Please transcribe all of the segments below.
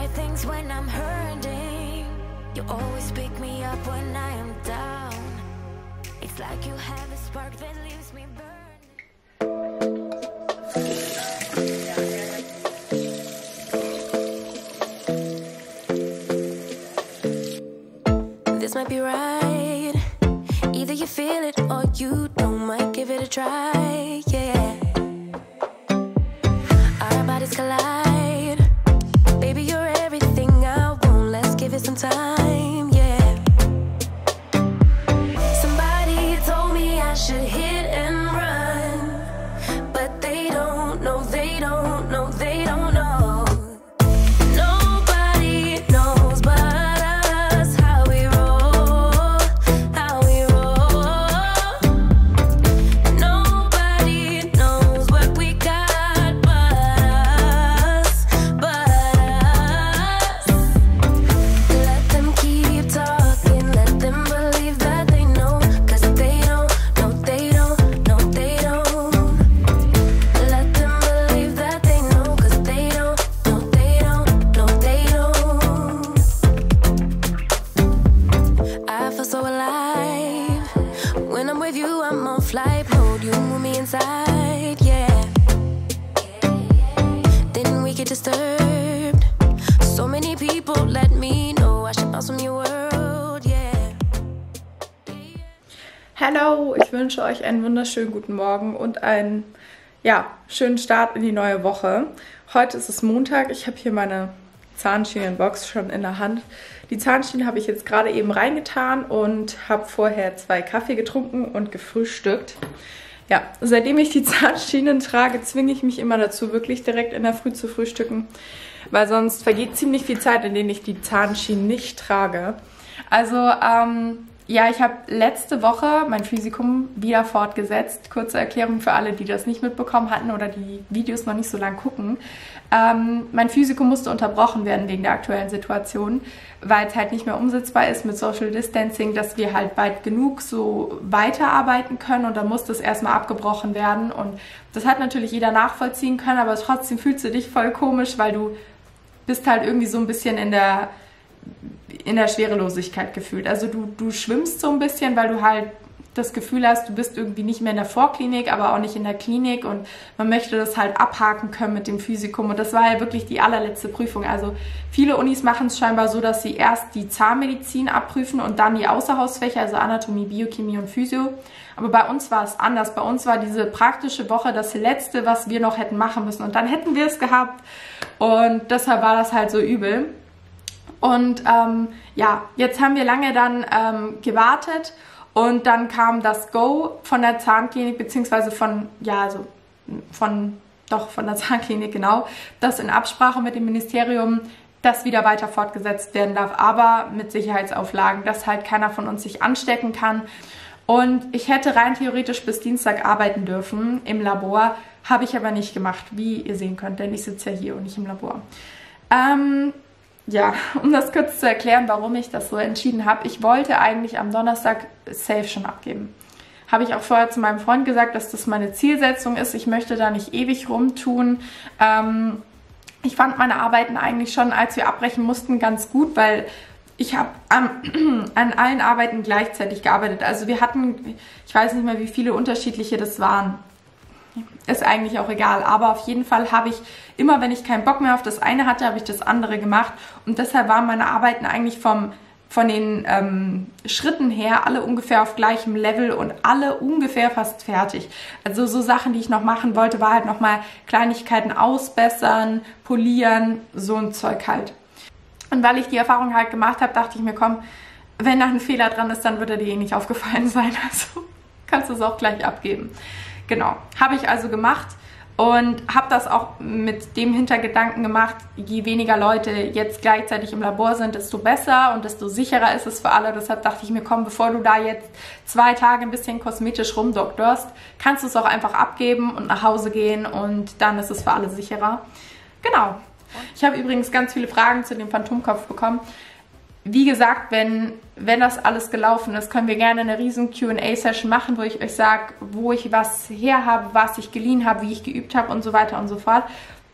my things when I'm hurting. You always pick me up when I am down. It's like you have a spark that leaves me burning. This might be right. Either you feel it or you don't. Might give it a try, yeah. Our bodies collide. Baby, you're everything I want. Let's give it some time, yeah. Somebody told me I should hit and run, but they don't know, they don't know, they don't know. Nobody knows but us, how we roll, how we roll. Nobody knows what we got but us, but us. Let them keep talking, let them believe that they know, 'cause they don't, no they don't, no they don't. Let them believe that they know, 'cause they don't, no they don't, no they don't. I feel so alive. When I'm with you, I'm on flight mode. You move me inside, yeah. Then we get disturbed. So many people let me know I should bounce from your world, yeah. Hallo, ich wünsche euch einen wunderschönen guten Morgen und einen schönen Start in die neue Woche. Heute ist es Montag, ich habe hier meine Zahnschienenbox schon in der Hand. Die Zahnschienen habe ich jetzt gerade eben reingetan und habe vorher 2 Kaffee getrunken und gefrühstückt. Ja, seitdem ich die Zahnschienen trage, zwinge ich mich immer dazu, wirklich direkt in der Früh zu frühstücken, weil sonst vergeht ziemlich viel Zeit, in denen ich die Zahnschienen nicht trage. Also, ich habe letzte Woche mein Physikum wieder fortgesetzt. Kurze Erklärung für alle, die das nicht mitbekommen hatten oder die Videos noch nicht so lang gucken. Mein Physikum musste unterbrochen werden wegen der aktuellen Situation, weil es halt nicht mehr umsetzbar ist mit Social Distancing, dass wir halt bald genug so weiterarbeiten können, und dann musste es erstmal abgebrochen werden. Und das hat natürlich jeder nachvollziehen können, aber trotzdem fühlst du dich voll komisch, weil du bist halt irgendwie so ein bisschen in der Schwerelosigkeit gefühlt. Also du schwimmst so ein bisschen, weil du halt das Gefühl hast, du bist irgendwie nicht mehr in der Vorklinik, aber auch nicht in der Klinik, und man möchte das halt abhaken können mit dem Physikum, und das war ja wirklich die allerletzte Prüfung. Also viele Unis machen es scheinbar so, dass sie erst die Zahnmedizin abprüfen und dann die Außerhausfächer, also Anatomie, Biochemie und Physio. Aber bei uns war es anders. Bei uns war diese praktische Woche das Letzte, was wir noch hätten machen müssen, und dann hätten wir es gehabt, und deshalb war das halt so übel. Und jetzt haben wir lange dann gewartet, und dann kam das Go von der Zahnklinik, beziehungsweise von der Zahnklinik, genau, dass in Absprache mit dem Ministerium das wieder weiter fortgesetzt werden darf, aber mit Sicherheitsauflagen, dass halt keiner von uns sich anstecken kann. Und ich hätte rein theoretisch bis Dienstag arbeiten dürfen im Labor, habe ich aber nicht gemacht, wie ihr sehen könnt, denn ich sitze ja hier und nicht im Labor. Um das kurz zu erklären, warum ich das so entschieden habe. Ich wollte eigentlich am Donnerstag safe schon abgeben. Habe ich auch vorher zu meinem Freund gesagt, dass das meine Zielsetzung ist. Ich möchte da nicht ewig rumtun. Ich fand meine Arbeiten eigentlich schon, als wir abbrechen mussten, ganz gut, weil ich habe an allen Arbeiten gleichzeitig gearbeitet. Also wir hatten, ich weiß nicht mehr, wie viele unterschiedliche das waren. Ist eigentlich auch egal, aber auf jeden Fall habe ich immer, wenn ich keinen Bock mehr auf das eine hatte, habe ich das andere gemacht, und deshalb waren meine Arbeiten eigentlich von den Schritten her alle ungefähr auf gleichem Level und alle ungefähr fast fertig. Also so Sachen, die ich noch machen wollte, war halt nochmal Kleinigkeiten ausbessern, polieren, so ein Zeug halt. Und weil ich die Erfahrung halt gemacht habe, dachte ich mir, komm, wenn da ein Fehler dran ist, dann wird er dir eh nicht aufgefallen sein, also kannst du es auch gleich abgeben. Genau, habe ich also gemacht und habe das auch mit dem Hintergedanken gemacht, je weniger Leute jetzt gleichzeitig im Labor sind, desto besser und desto sicherer ist es für alle. Deshalb dachte ich mir, komm, bevor du da jetzt 2 Tage ein bisschen kosmetisch rumdoktorst, kannst du es auch einfach abgeben und nach Hause gehen, und dann ist es für alle sicherer. Genau. Ich habe übrigens ganz viele Fragen zu dem Phantomkopf bekommen. Wie gesagt, wenn das alles gelaufen ist, können wir gerne eine riesen Q&A-Session machen, wo ich euch sage, wo ich was her habe, was ich geliehen habe, wie ich geübt habe und so weiter und so fort.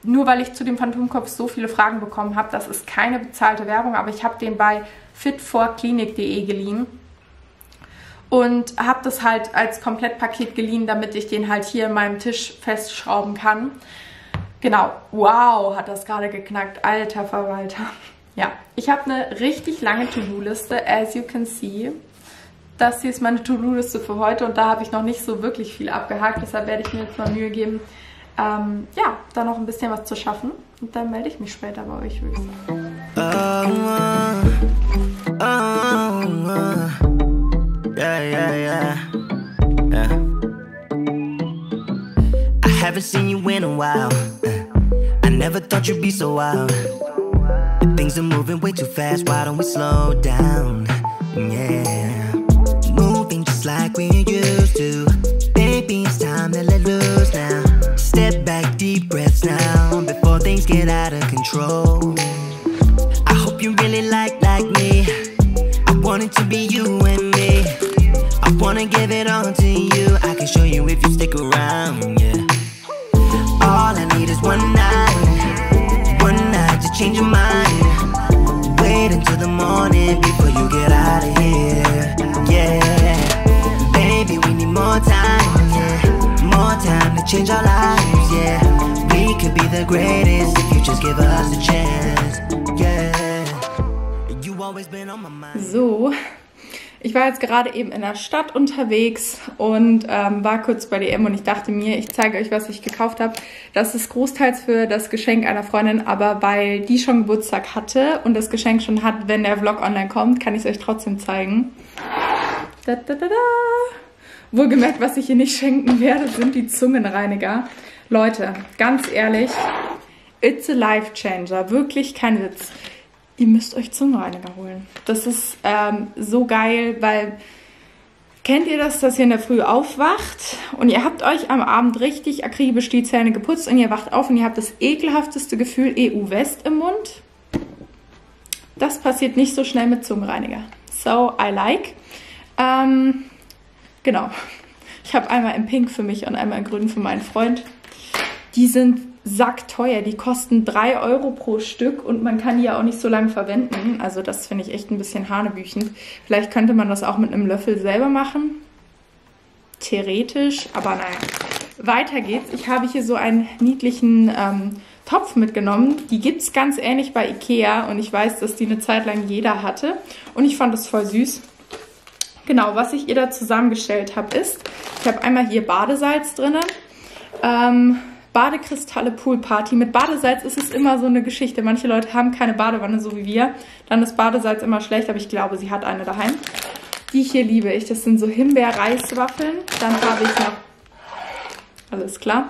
nur weil ich zu dem Phantomkopf so viele Fragen bekommen habe, das ist keine bezahlte Werbung, aber ich habe den bei fitforklinik.de geliehen und habe das halt als Komplettpaket geliehen, damit ich den halt hier in meinem Tisch festschrauben kann. Genau, wow, hat das gerade geknackt, alter Verwalter. Ja, ich habe eine richtig lange To-Do-Liste, as you can see. Das hier ist meine To-Do-Liste für heute und da habe ich noch nicht so wirklich viel abgehakt, deshalb werde ich mir jetzt mal Mühe geben, ja, da noch ein bisschen was zu schaffen. Und dann melde ich mich später bei euch, würde ich sagen. I haven't seen you in a while. I never thought you'd be so wild. Things are moving way too fast, why don't we slow down? Yeah, moving just like we used to. Baby, it's time to let loose now. Step back, deep breaths now, before things get out of control. I hope you really like me. I want it to be you and me. I wanna give it all to you. I can show you if you stick around, yeah. All I need is one night to change your mind. Wait until the morning before you get out of here, yeah. Baby, we need more time, yeah. More time to change our lives, yeah. We could be the greatest if you just give us a chance, yeah. You always been on my mind. So, ich war jetzt gerade eben in der Stadt unterwegs und war kurz bei DM und ich dachte mir, ich zeige euch, was ich gekauft habe. Das ist großteils für das Geschenk einer Freundin, aber weil die schon Geburtstag hatte und das Geschenk schon hat, wenn der Vlog online kommt, kann ich es euch trotzdem zeigen. Da, da, da, da. Wohlgemerkt, was ich ihr nicht schenken werde, sind die Zungenreiniger. Leute, ganz ehrlich, it's a life changer. Wirklich kein Witz. Ihr müsst euch Zungenreiniger holen. Das ist so geil, weil kennt ihr das, dass ihr in der Früh aufwacht und ihr habt euch am Abend richtig akribisch die Zähne geputzt und ihr wacht auf und ihr habt das ekelhafteste Gefühl EU-West im Mund? Das passiert nicht so schnell mit Zungenreiniger. So, I like. Genau. Ich habe einmal in Pink für mich und einmal in Grün für meinen Freund. Die sind sackteuer. Die kosten 3 € pro Stück und man kann die ja auch nicht so lange verwenden. Also das finde ich echt ein bisschen hanebüchend. Vielleicht könnte man das auch mit einem Löffel selber machen. Theoretisch, aber naja. Weiter geht's. Ich habe hier so einen niedlichen Topf mitgenommen. Die gibt es ganz ähnlich bei Ikea und ich weiß, dass die eine Zeit lang jeder hatte. Und ich fand das voll süß. Genau, was ich ihr da zusammengestellt habe, ist, ich habe einmal hier Badesalz drin. Badekristalle Poolparty. Mit Badesalz ist es immer so eine Geschichte. Manche Leute haben keine Badewanne, so wie wir. Dann ist Badesalz immer schlecht, aber ich glaube, sie hat eine daheim. Die hier liebe ich. Das sind so Himbeer-Reiswaffeln. Dann habe ich noch, alles klar,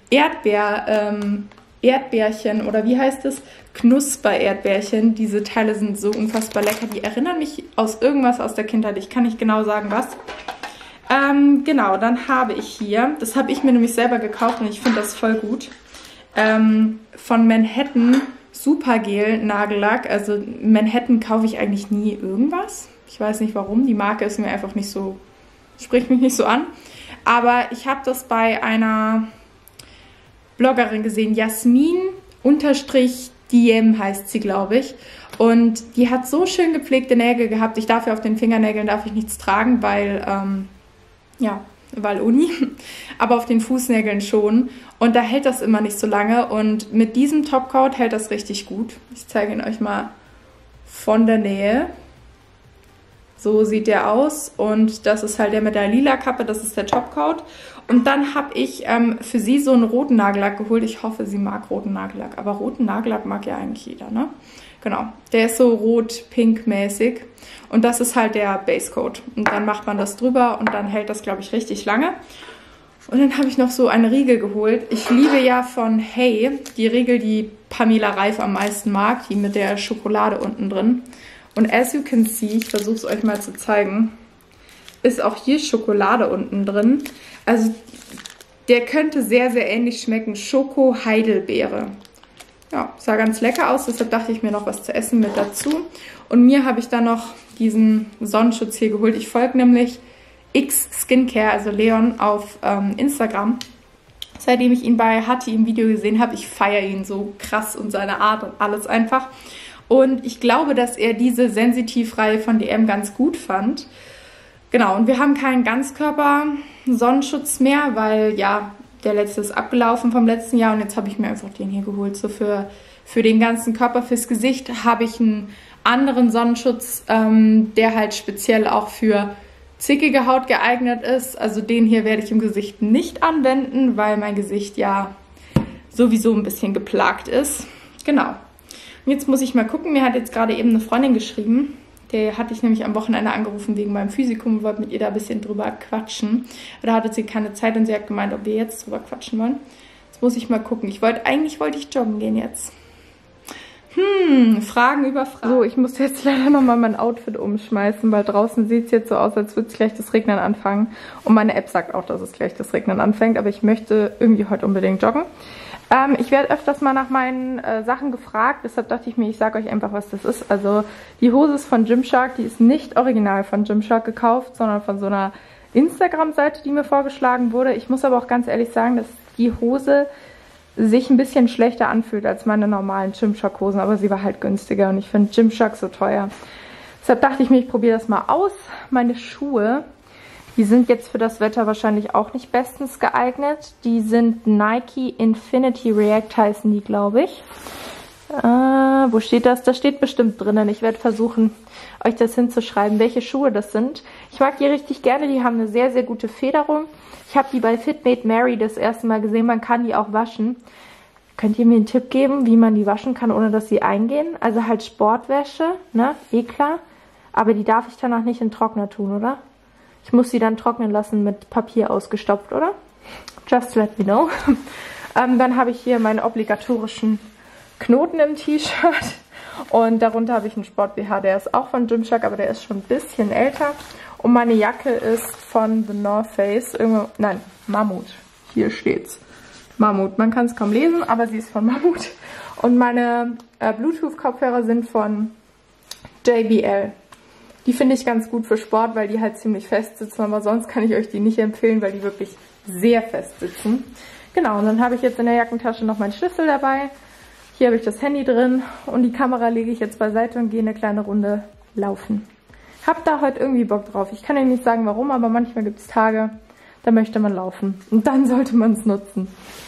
Erdbeerchen oder wie heißt es? Knusper-Erdbeerchen. Diese Teile sind so unfassbar lecker. Die erinnern mich aus irgendwas aus der Kindheit. Ich kann nicht genau sagen, was. Genau, dann habe ich hier, das habe ich mir nämlich selber gekauft und ich finde das voll gut, von Manhattan Supergel Nagellack. Also Manhattan kaufe ich eigentlich nie irgendwas. Ich weiß nicht warum, die Marke ist mir einfach nicht so, spricht mich nicht so an. Aber ich habe das bei einer Bloggerin gesehen, Jasmin_Diem heißt sie, glaube ich. Und die hat so schön gepflegte Nägel gehabt. Ich darf ja auf den Fingernägeln nichts tragen, weil weil Uni, aber auf den Fußnägeln schon. Und da hält das immer nicht so lange. Und mit diesem Topcoat hält das richtig gut. Ich zeige ihn euch mal von der Nähe. So sieht der aus. Und das ist halt der mit der lila Kappe, das ist der Topcoat. Und dann habe ich für sie so einen roten Nagellack geholt. Ich hoffe, sie mag roten Nagellack. Aber roten Nagellack mag ja eigentlich jeder, ne? Genau, der ist so rot-pink-mäßig und das ist halt der Basecoat. Und dann macht man das drüber und dann hält das, glaube ich, richtig lange. Und dann habe ich noch so eine Riegel geholt. Ich liebe ja von Hey die Riegel, die Pamela Reif am meisten mag, die mit der Schokolade unten drin. Und as you can see, ich versuche es euch mal zu zeigen, ist auch hier Schokolade unten drin. Also der könnte sehr, sehr ähnlich schmecken. Schoko-Heidelbeere. Ja, sah ganz lecker aus, deshalb dachte ich mir noch was zu essen mit dazu. Und mir habe ich dann noch diesen Sonnenschutz hier geholt. Ich folge nämlich X Skincare, also Leon, auf Instagram. seitdem ich ihn bei Hatti im Video gesehen habe. Ich feiere ihn so krass und seine Art und alles einfach. Und ich glaube, dass er diese Sensitiv-Reihe von DM ganz gut fand. Genau, und wir haben keinen Ganzkörper-Sonnenschutz mehr, weil ja, der letzte ist abgelaufen vom letzten Jahr und jetzt habe ich mir einfach den hier geholt. So für den ganzen Körper, fürs Gesicht habe ich einen anderen Sonnenschutz, der halt speziell auch für zickige Haut geeignet ist. Also den hier werde ich im Gesicht nicht anwenden, weil mein Gesicht ja sowieso ein bisschen geplagt ist. Genau. Und jetzt muss ich mal gucken, mir hat jetzt gerade eben eine Freundin geschrieben. Der hatte ich nämlich am Wochenende angerufen wegen meinem Physikum und wollte mit ihr da ein bisschen drüber quatschen. Da hatte sie keine Zeit und sie hat gemeint, ob wir jetzt drüber quatschen wollen. Jetzt muss ich mal gucken. Eigentlich wollte ich joggen gehen jetzt. Fragen über Fragen. So, ich muss jetzt leider nochmal mein Outfit umschmeißen, weil draußen sieht es jetzt so aus, als würde es gleich das Regnen anfangen. Und meine App sagt auch, dass es gleich das Regnen anfängt, aber ich möchte irgendwie heute unbedingt joggen. Ich werde öfters mal nach meinen Sachen gefragt, deshalb dachte ich mir, ich sage euch einfach, was das ist. Also die Hose ist von Gymshark, die ist nicht original von Gymshark gekauft, sondern von so einer Instagram-Seite, die mir vorgeschlagen wurde. Ich muss aber auch ganz ehrlich sagen, dass die Hose sich ein bisschen schlechter anfühlt als meine normalen Gymshark-Hosen, aber sie war halt günstiger und ich finde Gymshark so teuer. Deshalb dachte ich mir, ich probiere das mal aus. Meine Schuhe, die sind jetzt für das Wetter wahrscheinlich auch nicht bestens geeignet. Die sind Nike Infinity React heißen die, glaube ich. Wo steht das? Das steht bestimmt drinnen. Ich werde versuchen, euch das hinzuschreiben, welche Schuhe das sind. Ich mag die richtig gerne, die haben eine sehr, sehr gute Federung. Ich habe die bei Fitmate Mary das erste Mal gesehen, man kann die auch waschen. Könnt ihr mir einen Tipp geben, wie man die waschen kann, ohne dass sie eingehen? Also halt Sportwäsche, ne? Eh klar. Aber die darf ich dann auch nicht in den Trockner tun, oder? Ich muss sie dann trocknen lassen mit Papier ausgestopft, oder? Just let me know. Dann habe ich hier meine obligatorischen Knoten im T-Shirt. Und darunter habe ich einen Sport-BH, der ist auch von Gymshark, aber der ist schon ein bisschen älter. Und meine Jacke ist von The North Face. Nein, Mammut. Hier steht's. Mammut. Man kann es kaum lesen, aber sie ist von Mammut. Und meine Bluetooth-Kopfhörer sind von JBL. Die finde ich ganz gut für Sport, weil die halt ziemlich fest sitzen. Aber sonst kann ich euch die nicht empfehlen, weil die wirklich sehr fest sitzen. Genau, und dann habe ich jetzt in der Jackentasche noch meinen Schlüssel dabei. Hier habe ich das Handy drin und die Kamera lege ich jetzt beiseite und gehe eine kleine Runde laufen. Hab da heute irgendwie Bock drauf. Ich kann euch nicht sagen warum, aber manchmal gibt es Tage, da möchte man laufen. Und dann sollte man es nutzen.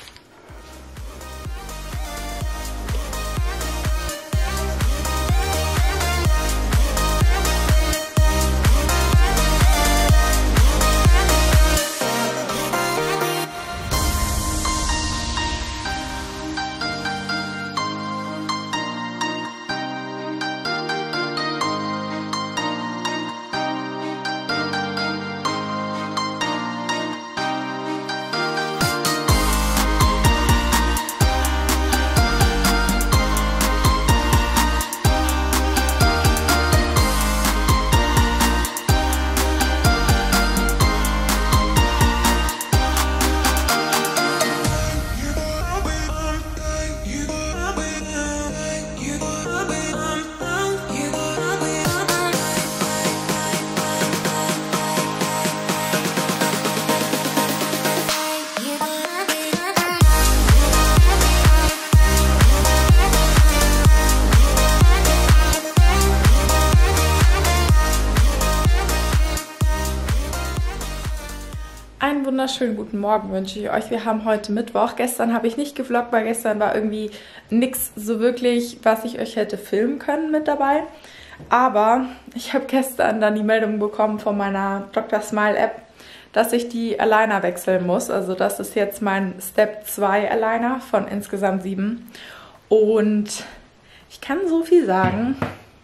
Einen wunderschönen guten Morgen wünsche ich euch. Wir haben heute Mittwoch. Gestern habe ich nicht gevloggt, weil gestern war irgendwie nichts so wirklich, was ich euch hätte filmen können mit dabei. Aber ich habe gestern dann die Meldung bekommen von meiner Dr. Smile App, dass ich die Aligner wechseln muss. Also das ist jetzt mein Step 2 Aligner von insgesamt 7. Und ich kann so viel sagen,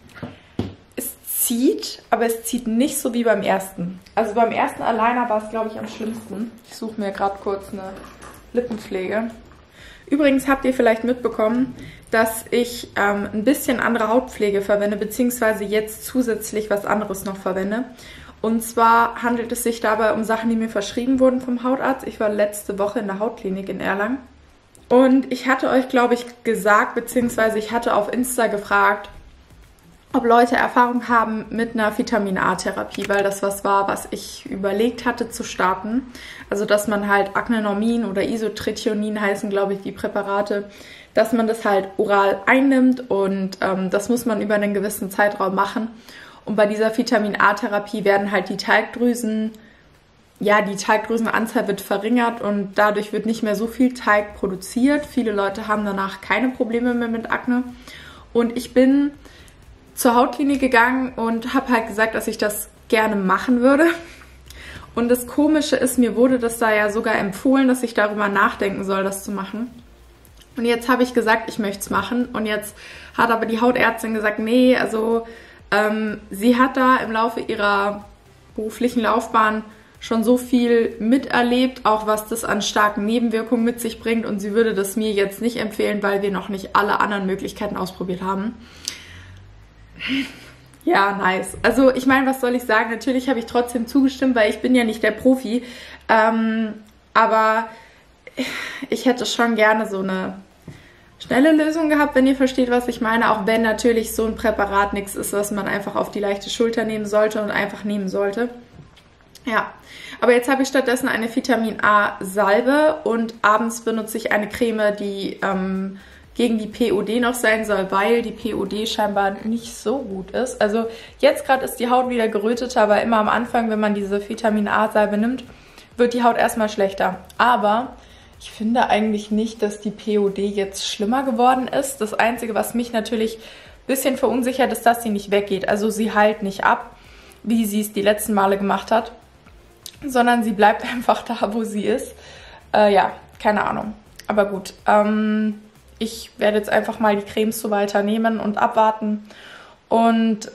aber es zieht nicht so wie beim ersten. Also beim ersten Aligner war es, glaube ich, am schlimmsten. Ich suche mir gerade kurz eine Lippenpflege. Übrigens habt ihr vielleicht mitbekommen, dass ich ein bisschen andere Hautpflege verwende, beziehungsweise jetzt zusätzlich was anderes noch verwende. Und zwar handelt es sich dabei um Sachen, die mir verschrieben wurden vom Hautarzt. Ich war letzte Woche in der Hautklinik in Erlangen. Und ich hatte euch, glaube ich, gesagt, beziehungsweise ich hatte auf Insta gefragt, ob Leute Erfahrung haben mit einer Vitamin-A-Therapie, weil das was war, was ich überlegt hatte zu starten. Also dass man halt Acnenormin oder Isotretinoin heißen, glaube ich, die Präparate, dass man das halt oral einnimmt und das muss man über einen gewissen Zeitraum machen. Und bei dieser Vitamin-A-Therapie werden halt die Talgdrüsenanzahl wird verringert und dadurch wird nicht mehr so viel Talg produziert. Viele Leute haben danach keine Probleme mehr mit Akne. Und ich bin zur Hautklinik gegangen und habe halt gesagt, dass ich das gerne machen würde. Und das Komische ist, mir wurde das da ja sogar empfohlen, dass ich darüber nachdenken soll, das zu machen. Und jetzt habe ich gesagt, ich möchte es machen. Und jetzt hat aber die Hautärztin gesagt, nee, also sie hat da im Laufe ihrer beruflichen Laufbahn schon so viel miterlebt, auch was das an starken Nebenwirkungen mit sich bringt. Und sie würde das mir jetzt nicht empfehlen, weil wir noch nicht alle anderen Möglichkeiten ausprobiert haben. Ja, nice. Also ich meine, was soll ich sagen? Natürlich habe ich trotzdem zugestimmt, weil ich bin ja nicht der Profi. Aber ich hätte schon gerne so eine schnelle Lösung gehabt, wenn ihr versteht, was ich meine. Auch wenn natürlich so ein Präparat nichts ist, was man einfach auf die leichte Schulter nehmen sollte und einfach nehmen sollte. Ja, aber jetzt habe ich stattdessen eine Vitamin-A-Salbe und abends benutze ich eine Creme, die gegen die POD noch sein soll, weil die POD scheinbar nicht so gut ist. Also jetzt gerade ist die Haut wieder geröteter, aber immer am Anfang, wenn man diese Vitamin-A-Salbe nimmt, wird die Haut erstmal schlechter. Aber ich finde eigentlich nicht, dass die POD jetzt schlimmer geworden ist. Das Einzige, was mich natürlich ein bisschen verunsichert, ist, dass sie nicht weggeht. Also sie heilt nicht ab, wie sie es die letzten Male gemacht hat, sondern sie bleibt einfach da, wo sie ist. Ja, keine Ahnung. Aber gut, ich werde jetzt einfach mal die Cremes so weiter nehmen und abwarten. Und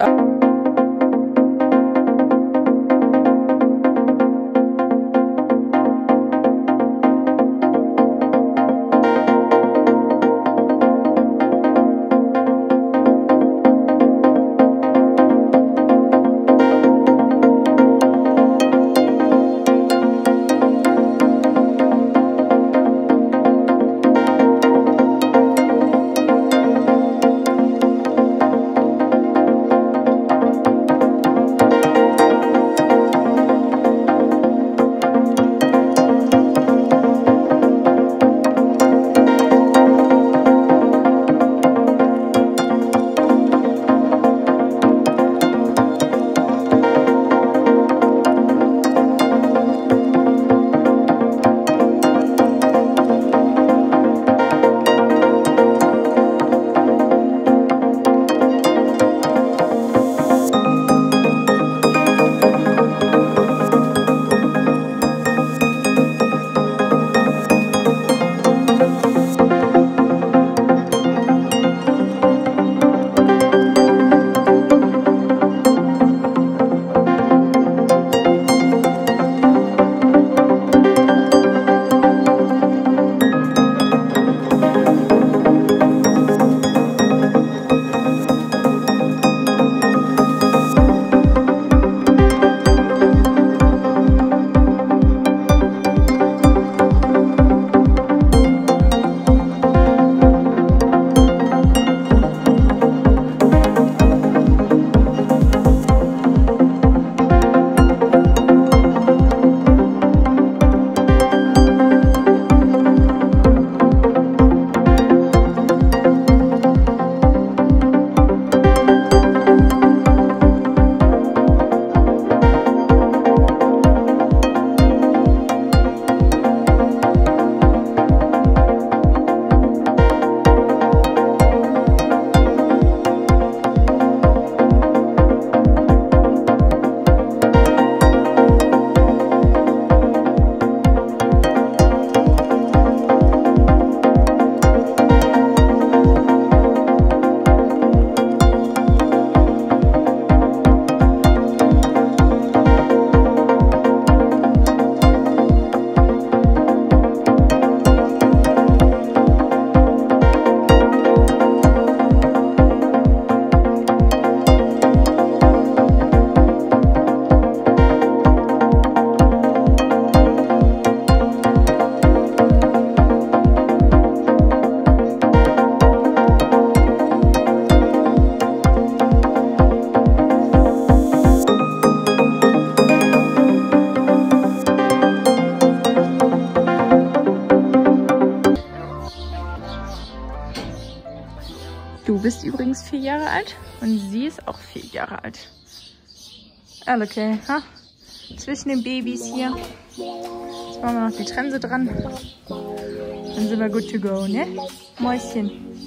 Du bist übrigens 4 Jahre alt und sie ist auch 4 Jahre alt. Okay, ha? Zwischen den Babys hier. Jetzt machen wir noch die Trense dran. Dann sind wir good to go, ne? Mäuschen.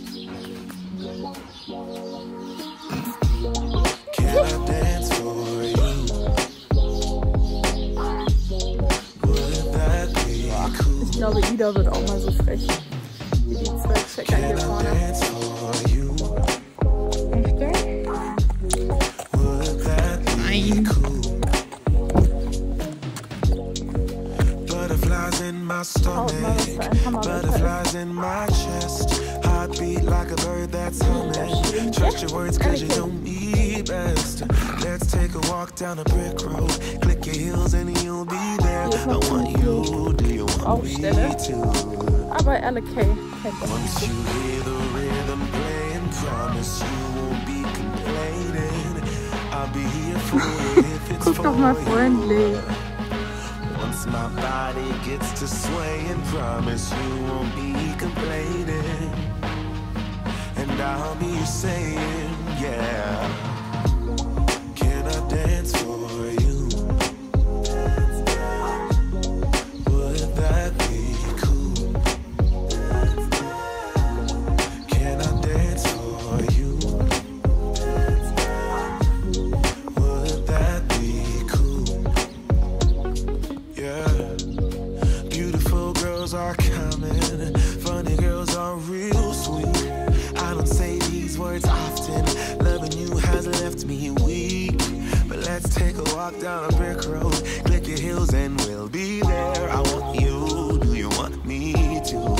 Ich glaube, Ida wird auch mal so frech wie die 12 Checker hier vorne. Nein. Butterflies in my stomach, butterflies in my chest. Heartbeat like a bird that's humming. Trust your words 'cause you know me best. Let's take a walk down a brick road. Click your heels and you'll be there. I want you, do you want me too? Aber LK. Once you hear the rhythm playing, promise you won't be complaining. I'll be here for you if it's Guck doch mal freundlich. Once my body gets to swaying, promise you won't be complaining. And I'll be saying, yeah. Can I dance for you? Would that be cool? Can I dance for you? Would that be cool? Yeah. Beautiful girls are coming. Funny girls are real sweet. I don't say these words often. Loving you has left me weak. But let's take a walk down a brick road. Click your heels and we'll be there. I want you, do you want me too?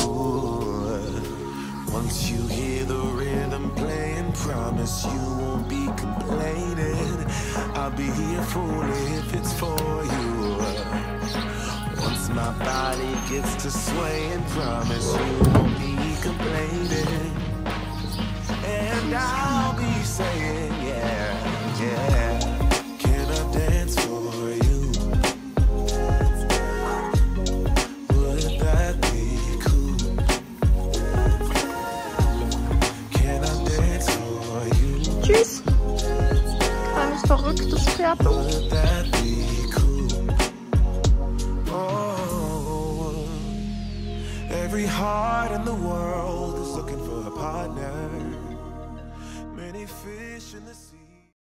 Once you hear the rhythm playing, promise you won't be complaining. I'll be here for it if it's for you. Once my body gets to swaying, promise you won't be complaining. And I'll be saying, yeah, yeah. Can I dance for you? Would that be cool? Can I dance for you? Tschüss. Kleines verrücktes Pferd. Would that be cool? Oh, every heart in the world is looking for a partner. Many fish in the sea.